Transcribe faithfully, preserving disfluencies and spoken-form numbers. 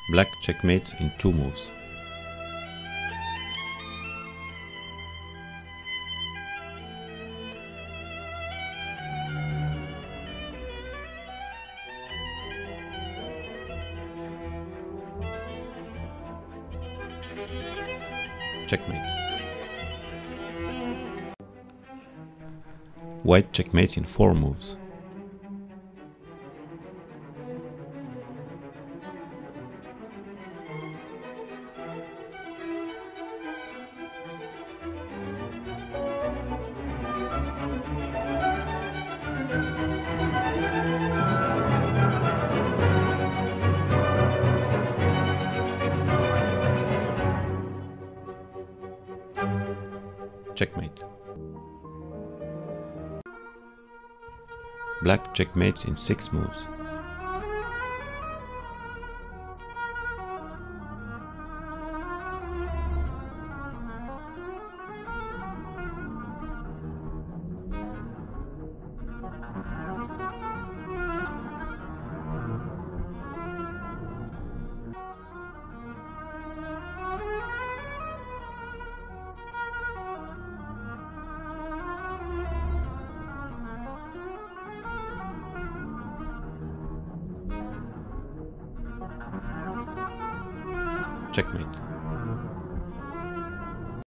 Black checkmates in two moves. Checkmate. White checkmates in four moves. Checkmate. Black checkmates in six moves. Checkmate.